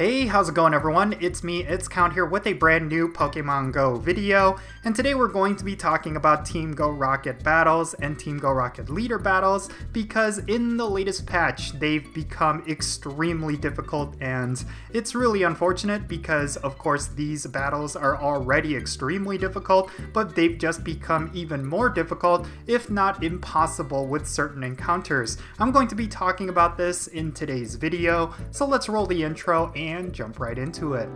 Hey, how's it going everyone? It's me, It's Count here with a brand new Pokemon Go video, and today we're going to be talking about Team Go Rocket battles and Team Go Rocket leader battles because in the latest patch they've become extremely difficult, and it's really unfortunate because of course these battles are already extremely difficult, but they've just become even more difficult, if not impossible, with certain encounters. I'm going to be talking about this in today's video, so let's roll the intro and jump right into it.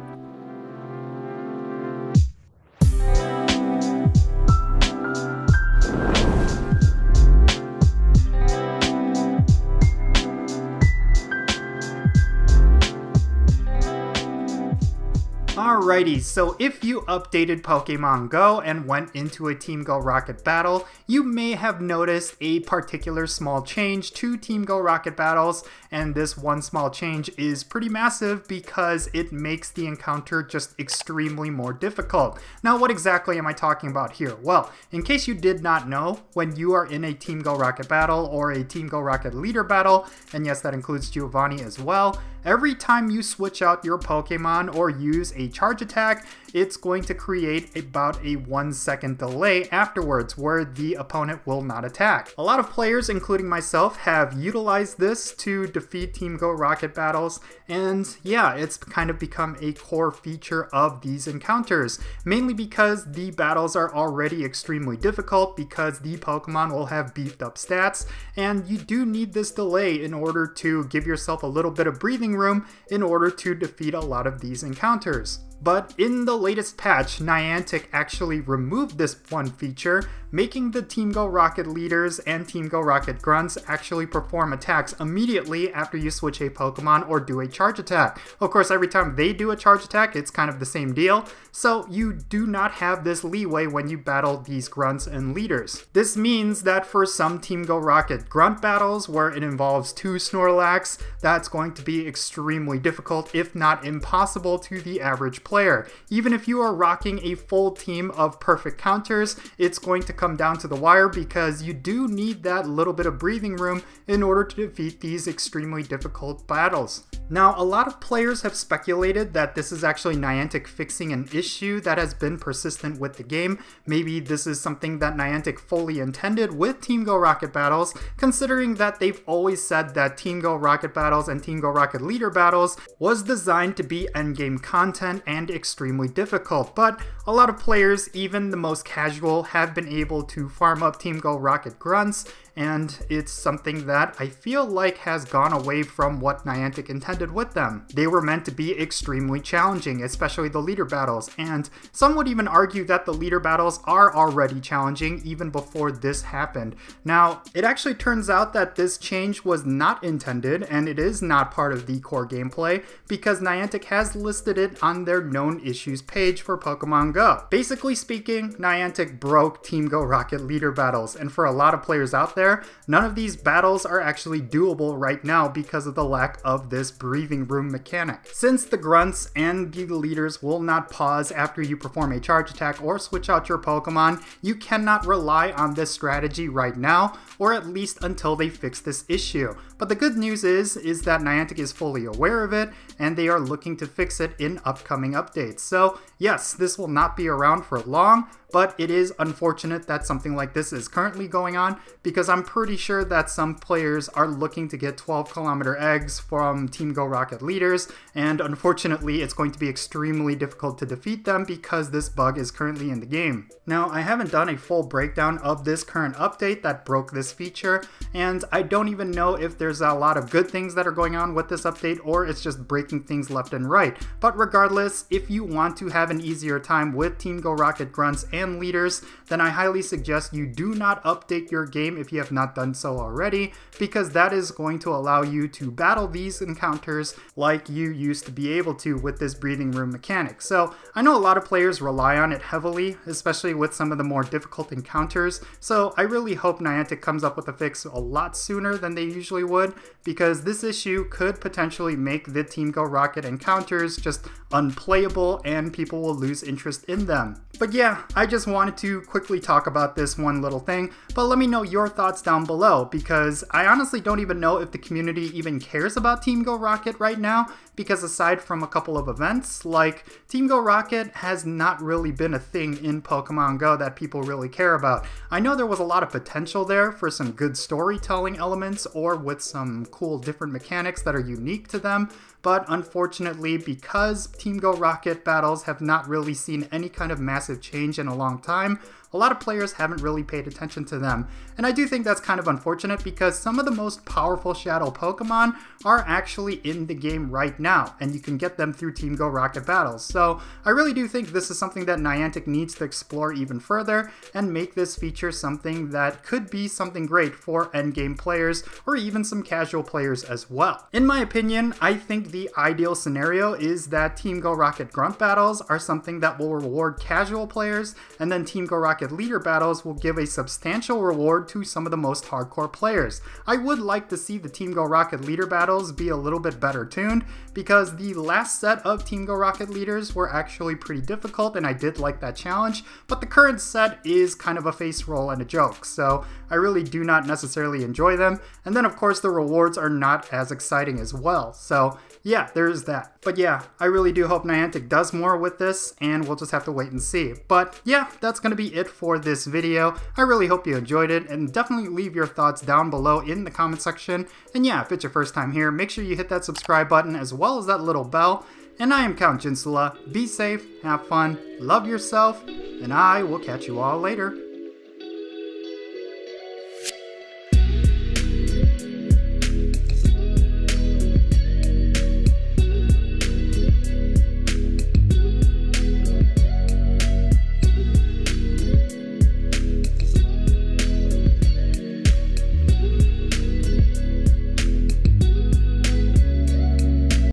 Alrighty, so if you updated Pokemon Go and went into a Team Go Rocket battle, you may have noticed a particular small change to Team Go Rocket battles, and this one small change is pretty massive because it makes the encounter just extremely more difficult. Now, what exactly am I talking about here? Well, in case you did not know, when you are in a Team Go Rocket battle or a Team Go Rocket leader battle, and yes, that includes Giovanni as well, every time you switch out your Pokemon or use a charge attack, it's going to create about a 1 second delay afterwards where the opponent will not attack. A lot of players, including myself, have utilized this to defeat Team Go Rocket battles, and yeah, it's kind of become a core feature of these encounters, mainly because the battles are already extremely difficult because the Pokemon will have beefed up stats, and you do need this delay in order to give yourself a little bit of breathing room in order to defeat a lot of these encounters. But in the latest patch, Niantic actually removed this one feature, making the Team Go Rocket leaders and Team Go Rocket grunts actually perform attacks immediately after you switch a Pokemon or do a charge attack. Of course, every time they do a charge attack, it's kind of the same deal, so you do not have this leeway when you battle these grunts and leaders. This means that for some Team Go Rocket grunt battles where it involves 2 Snorlax, that's going to be extremely difficult, if not impossible, to the average player. Even if you are rocking a full team of perfect counters, it's going to come down to the wire because you do need that little bit of breathing room in order to defeat these extremely difficult battles. Now, a lot of players have speculated that this is actually Niantic fixing an issue that has been persistent with the game. Maybe this is something that Niantic fully intended with Team Go Rocket battles, considering that they've always said that Team Go Rocket battles and Team Go Rocket leader battles was designed to be endgame content and extremely difficult, but a lot of players, even the most casual, have been able to farm up Team Go Rocket grunts, and it's something that I feel like has gone away from what Niantic intended with them. They were meant to be extremely challenging, especially the leader battles, and some would even argue that the leader battles are already challenging even before this happened. Now, it actually turns out that this change was not intended, and it is not part of the core gameplay, because Niantic has listed it on their known issues page for Pokemon Go. Basically speaking, Niantic broke Team Go Rocket leader battles, and for a lot of players out there, none of these battles are actually doable right now because of the lack of this breathing room mechanic. Since the grunts and the leaders will not pause after you perform a charge attack or switch out your Pokemon, you cannot rely on this strategy right now, or at least until they fix this issue. But the good news is that Niantic is fully aware of it, and they are looking to fix it in upcoming updates. So yes, this will not be around for long, but it is unfortunate that something like this is currently going on, because I'm pretty sure that some players are looking to get 12-kilometer eggs from Team Go Rocket leaders, and unfortunately it's going to be extremely difficult to defeat them because this bug is currently in the game. Now, I haven't done a full breakdown of this current update that broke this feature, and I don't even know if there's a lot of good things that are going on with this update or it's just breaking things left and right. But regardless, if you want to have an easier time with Team Go Rocket grunts and leaders, then I highly suggest you do not update your game if you have not done so already, because that is going to allow you to battle these encounters like you used to be able to with this breathing room mechanic. So I know a lot of players rely on it heavily, especially with some of the more difficult encounters, so I really hope Niantic comes up with a fix a lot sooner than they usually would, because this issue could potentially make the Team Go Rocket encounters just unplayable and people will lose interest in them. But yeah, I just wanted to quickly talk about this one little thing, but let me know your thoughts down below, because I honestly don't even know if the community even cares about Team Go Rocket right now, because aside from a couple of events, like Team Go Rocket has not really been a thing in Pokemon Go that people really care about. I know there was a lot of potential there for some good storytelling elements or with some cool different mechanics that are unique to them, but unfortunately, because Team Go Rocket battles have not really seen any kind of massive change in a long time, a lot of players haven't really paid attention to them. And I do think that's kind of unfortunate because some of the most powerful Shadow Pokemon are actually in the game right now, and you can get them through Team Go Rocket battles. So I really do think this is something that Niantic needs to explore even further and make this feature something that could be something great for endgame players or even some casual players as well. In my opinion, I think the ideal scenario is that Team Go Rocket grunt battles are something that will reward casual players, and then Team Go Rocket leader battles will give a substantial reward to some of the most hardcore players. I would like to see the Team Go Rocket leader battles be a little bit better tuned, because the last set of Team Go Rocket leaders were actually pretty difficult and I did like that challenge, but the current set is kind of a face roll and a joke, so I really do not necessarily enjoy them. And then of course the rewards are not as exciting as well, so yeah, there's that. But yeah, I really do hope Niantic does more with this, and we'll just have to wait and see. But yeah, that's going to be it for this video. I really hope you enjoyed it, and definitely leave your thoughts down below in the comment section. And yeah, if it's your first time here, make sure you hit that subscribe button as well as that little bell. And I am Count Jinsula. Be safe, have fun, love yourself, and I will catch you all later.